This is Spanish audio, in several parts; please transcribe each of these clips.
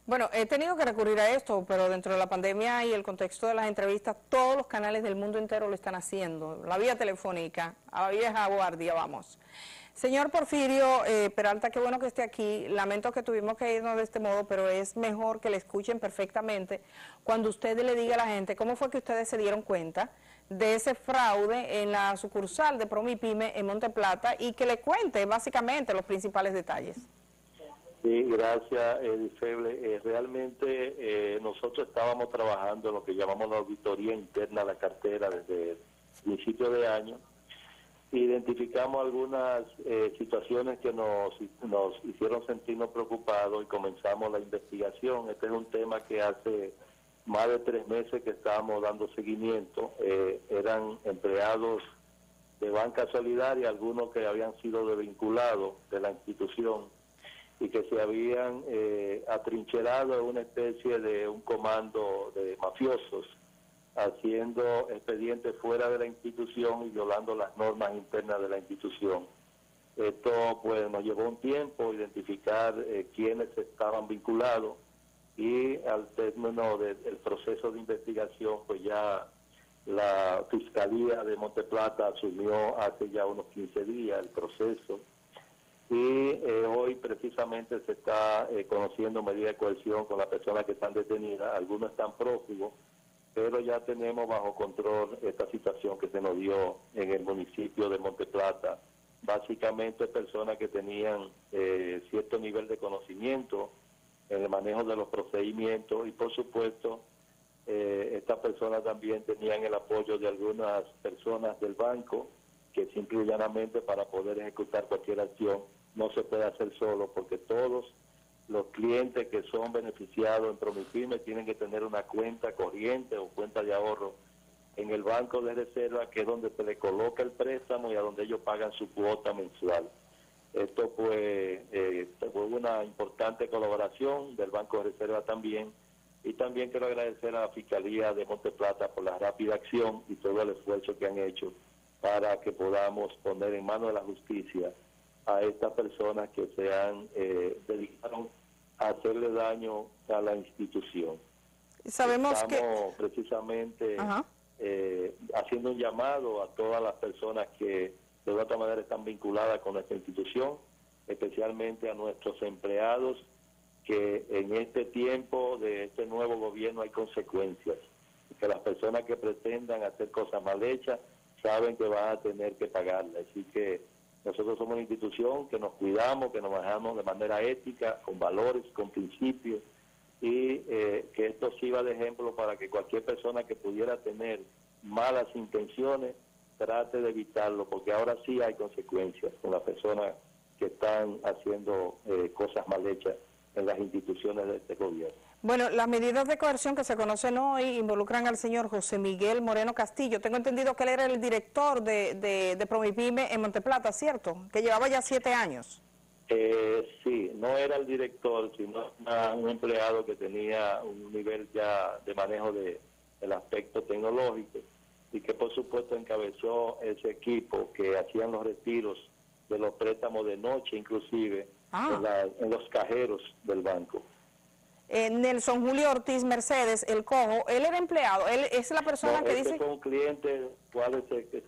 Bueno, he tenido que recurrir a esto, pero dentro de la pandemia y el contexto de las entrevistas, todos los canales del mundo entero lo están haciendo. La vía telefónica, a la vieja guardia, vamos. Señor Porfirio Peralta, qué bueno que esté aquí. Lamento que tuvimos que irnos de este modo, pero es mejor que le escuchen perfectamente cuando usted le diga a la gente cómo fue que ustedes se dieron cuenta de ese fraude en la sucursal de Promipyme en Monte Plata y que le cuente básicamente los principales detalles. Sí, gracias, Feble. Realmente nosotros estábamos trabajando en lo que llamamos la auditoría interna a la cartera desde el principio de año. Identificamos algunas situaciones que nos hicieron sentirnos preocupados y comenzamos la investigación. Este es un tema que hace más de 3 meses que estábamos dando seguimiento. Eran empleados de Banca Solidaria, algunos que habían sido desvinculados de la institución y que se habían atrincherado en una especie de un comando de mafiosos, haciendo expedientes fuera de la institución y violando las normas internas de la institución. Esto pues nos llevó un tiempo identificar quiénes estaban vinculados y al término del proceso de investigación pues ya la Fiscalía de Monte Plata asumió hace ya unos 15 días el proceso. Y hoy precisamente se está conociendo medidas de coerción con las personas que están detenidas. Algunos están prófugos, pero ya tenemos bajo control esta situación que se nos dio en el municipio de Monte Plata. Básicamente personas que tenían cierto nivel de conocimiento en el manejo de los procedimientos y por supuesto estas personas también tenían el apoyo de algunas personas del banco que simple y llanamente para poder ejecutar cualquier acción no se puede hacer solo, porque todos los clientes que son beneficiados en Promipyme tienen que tener una cuenta corriente o cuenta de ahorro en el banco de reserva, que es donde se le coloca el préstamo y a donde ellos pagan su cuota mensual. Esto pues fue una importante colaboración del Banco de Reserva también, y también quiero agradecer a la Fiscalía de Monte Plata por la rápida acción y todo el esfuerzo que han hecho para que podamos poner en manos de la justicia a estas personas que se han dedicado a hacerle daño a la institución. Sabemos Estamos precisamente haciendo un llamado a todas las personas que de otra manera están vinculadas con esta institución, especialmente a nuestros empleados, que en este tiempo de este nuevo gobierno hay consecuencias, que las personas que pretendan hacer cosas mal hechas saben que van a tener que pagarla. Así que nosotros somos una institución que nos cuidamos, que nos manejamos de manera ética, con valores, con principios, y que esto sirva de ejemplo para que cualquier persona que pudiera tener malas intenciones trate de evitarlo, porque ahora sí hay consecuencias con las personas que están haciendo cosas mal hechas en las instituciones de este gobierno. Bueno, las medidas de coerción que se conocen hoy involucran al señor José Miguel Moreno Castillo. Tengo entendido que él era el director de Promipyme en Monte Plata, ¿cierto? Que llevaba ya 7 años. Sí, no era el director, sino un empleado que tenía un nivel ya de manejo del aspecto tecnológico y que por supuesto encabezó ese equipo que hacían los retiros de los préstamos de noche, inclusive en los cajeros del banco. Nelson Julio Ortiz Mercedes, el cojo, él era empleado, él es la persona que dice... Fue un cliente cuales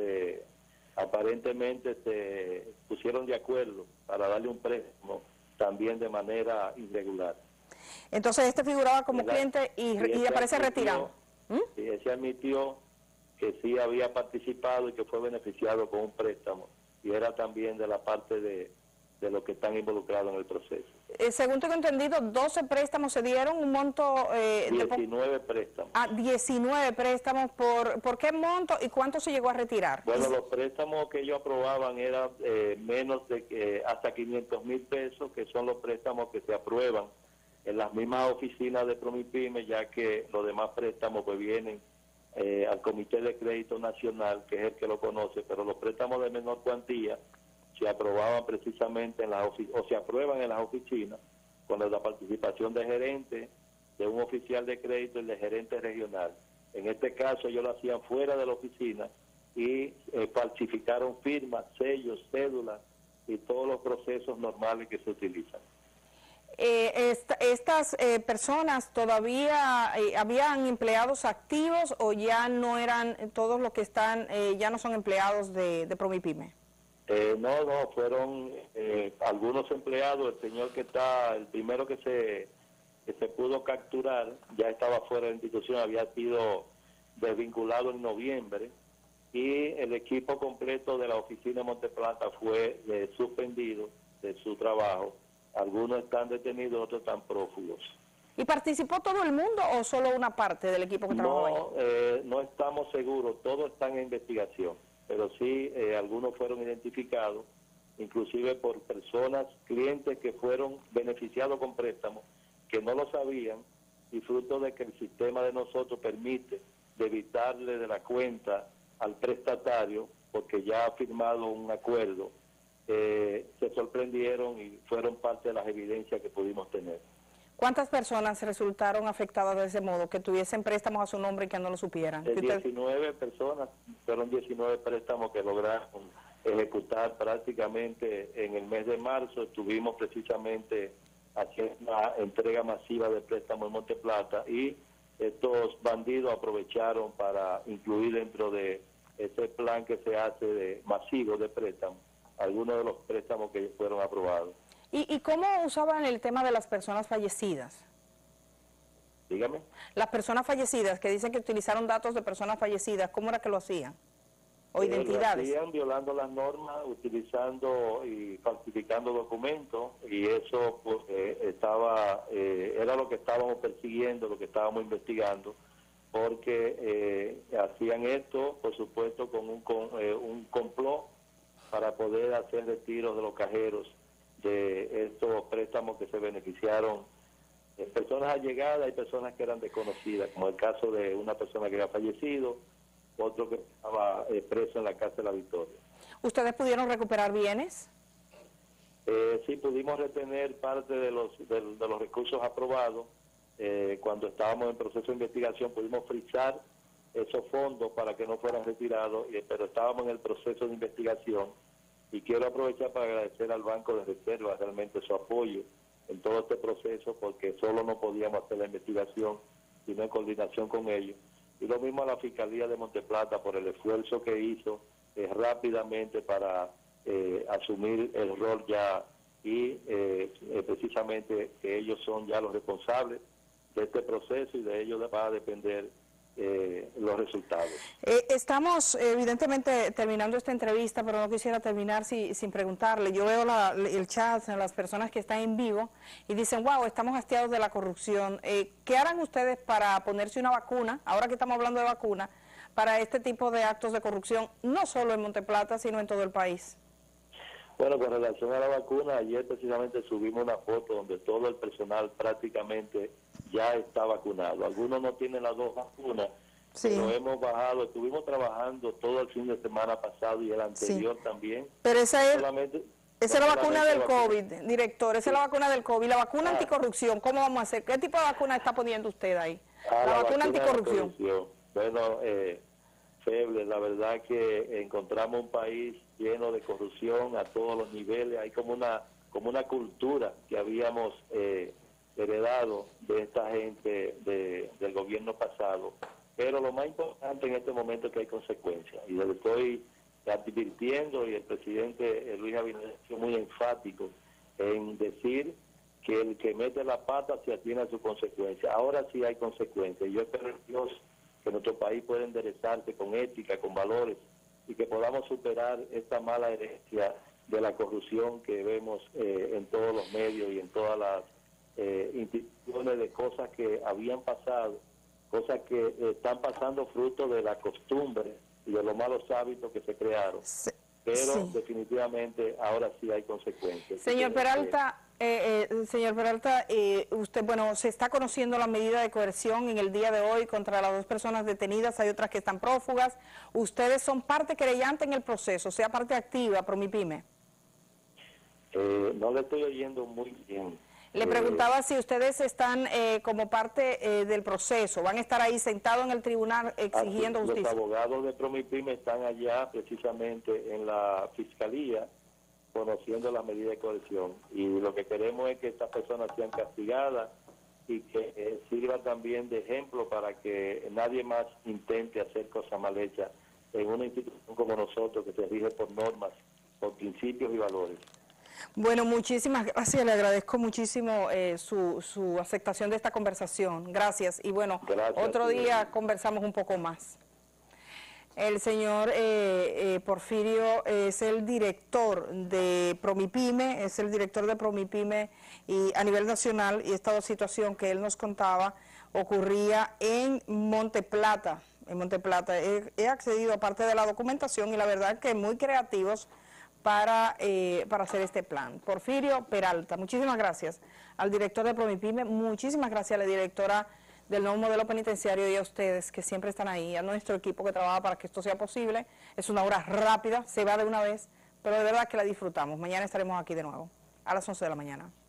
aparentemente se pusieron de acuerdo para darle un préstamo también de manera irregular. Entonces este figuraba como cliente y aparece retirado. Sí, se admitió que sí había participado y que fue beneficiado con un préstamo y era también de la parte de los que están involucrados en el proceso. Según tengo entendido, 12 préstamos se dieron, un monto... 19 préstamos. 19 préstamos. ¿Por qué monto y cuánto se llegó a retirar? Bueno, los préstamos que ellos aprobaban eran menos de hasta 500,000 pesos, que son los préstamos que se aprueban en las mismas oficinas de Promipyme, ya que los demás préstamos pues vienen al Comité de Crédito Nacional, que es el que lo conoce, pero los préstamos de menor cuantía se aprobaban precisamente o se aprueban en las oficinas con la participación de gerente, de un oficial de crédito y de gerente regional. En este caso ellos lo hacían fuera de la oficina y falsificaron firmas, sellos, cédulas y todos los procesos normales que se utilizan. ¿Estas personas todavía habían empleados activos o ya no eran todos los que están, ya no son empleados de Promipyme? No, fueron algunos empleados. El señor el primero que se pudo capturar, ya estaba fuera de la institución, había sido desvinculado en noviembre, y el equipo completo de la oficina de Monteplata fue suspendido de su trabajo. Algunos están detenidos, otros están prófugos. ¿Y participó todo el mundo o solo una parte del equipo que trabajó ahí? No estamos seguros, todos están en investigación, pero sí algunos fueron identificados, inclusive por personas, clientes que fueron beneficiados con préstamos, que no lo sabían, y fruto de que el sistema de nosotros permite debitarle de la cuenta al prestatario, porque ya ha firmado un acuerdo, se sorprendieron y fueron parte de las evidencias que pudimos tener. ¿Cuántas personas resultaron afectadas de ese modo, que tuviesen préstamos a su nombre y que no lo supieran? 19 personas, fueron 19 préstamos que lograron ejecutar prácticamente en el mes de marzo. Estuvimos precisamente haciendo una entrega masiva de préstamos en Monteplata, y estos bandidos aprovecharon para incluir dentro de ese plan que se hace masivo de préstamos algunos de los préstamos que fueron aprobados. ¿Y cómo usaban el tema de las personas fallecidas? Dígame. Las personas fallecidas, que dicen que utilizaron datos de personas fallecidas, ¿cómo era que lo hacían? ¿O identidades? Lo hacían violando las normas, utilizando y falsificando documentos, y eso pues era lo que estábamos persiguiendo, lo que estábamos investigando, porque hacían esto, por supuesto, con un complot para poder hacer retiros de los cajeros de estos préstamos que se beneficiaron personas allegadas y personas que eran desconocidas, como el caso de una persona que había fallecido, otro que estaba preso en la cárcel de La Victoria. ¿Ustedes pudieron recuperar bienes? Sí, pudimos retener parte de los recursos aprobados. Cuando estábamos en proceso de investigación pudimos frizar esos fondos para que no fueran retirados, pero estábamos en el proceso de investigación, y quiero aprovechar para agradecer al Banco de Reserva realmente su apoyo en todo este proceso, porque solo no podíamos hacer la investigación sino en coordinación con ellos, y lo mismo a la Fiscalía de Monteplata por el esfuerzo que hizo rápidamente para asumir el rol ya, y precisamente que ellos son ya los responsables de este proceso, y de ellos va a depender los resultados. Estamos evidentemente terminando esta entrevista, pero no quisiera terminar sin preguntarle. Yo veo el chat, las personas que están en vivo, y dicen, wow, estamos hastiados de la corrupción. ¿Qué harán ustedes para ponerse una vacuna, ahora que estamos hablando de vacuna, para este tipo de actos de corrupción, no solo en Monteplata, sino en todo el país? Bueno, con relación a la vacuna, ayer precisamente subimos una foto donde todo el personal prácticamente ya está vacunado. Algunos no tienen las 2 vacunas, sí, pero hemos bajado, estuvimos trabajando todo el fin de semana pasado y el anterior, sí, también. Pero esa es la vacuna del COVID, director, esa, sí, es la vacuna del COVID. La vacuna anticorrupción, ¿cómo vamos a hacer? ¿Qué tipo de vacuna está poniendo usted ahí? La vacuna anticorrupción. Bueno, Feble, la verdad que encontramos un país lleno de corrupción a todos los niveles. Hay como una cultura que habíamos heredado de esta gente del gobierno pasado, pero lo más importante en este momento es que hay consecuencias, y lo estoy advirtiendo, y el presidente Luis Abinader es muy enfático en decir que el que mete la pata se atiene a sus consecuencias. Ahora sí hay consecuencias, y yo espero en Dios que nuestro país pueda enderezarse con ética, con valores, y que podamos superar esta mala herencia de la corrupción que vemos en todos los medios y en todas las instituciones, de cosas que habían pasado, cosas que están pasando fruto de la costumbre y de los malos hábitos que se crearon. Sí, pero sí, definitivamente ahora sí hay consecuencias. Señor Peralta, usted, bueno, se está conociendo la medida de coerción en el día de hoy contra las 2 personas detenidas, hay otras que están prófugas. Ustedes son parte querellante en el proceso, sea parte activa, Promipyme. No le estoy oyendo muy bien. Le preguntaba si ustedes están como parte del proceso, van a estar ahí sentados en el tribunal exigiendo justicia. Los abogados de Promipyme están allá precisamente en la fiscalía, conociendo las medidas de coerción. Y lo que queremos es que estas personas sean castigadas y que sirva también de ejemplo para que nadie más intente hacer cosas mal hechas en una institución como nosotros, que se rige por normas, por principios y valores. Bueno, muchísimas gracias, le agradezco muchísimo su aceptación de esta conversación. Gracias. Y bueno, Gracias, otro día conversamos un poco más. El señor Porfirio es el director de Promipyme, y a nivel nacional, y esta situación que él nos contaba ocurría en Monte Plata. He accedido a parte de la documentación y la verdad que muy creativos para hacer este plan. Porfirio Peralta, muchísimas gracias al director de Promipyme, muchísimas gracias a la directora del nuevo modelo penitenciario y a ustedes que siempre están ahí, a nuestro equipo que trabaja para que esto sea posible. Es una hora rápida, se va de una vez, pero de verdad que la disfrutamos. Mañana estaremos aquí de nuevo, a las 11 de la mañana.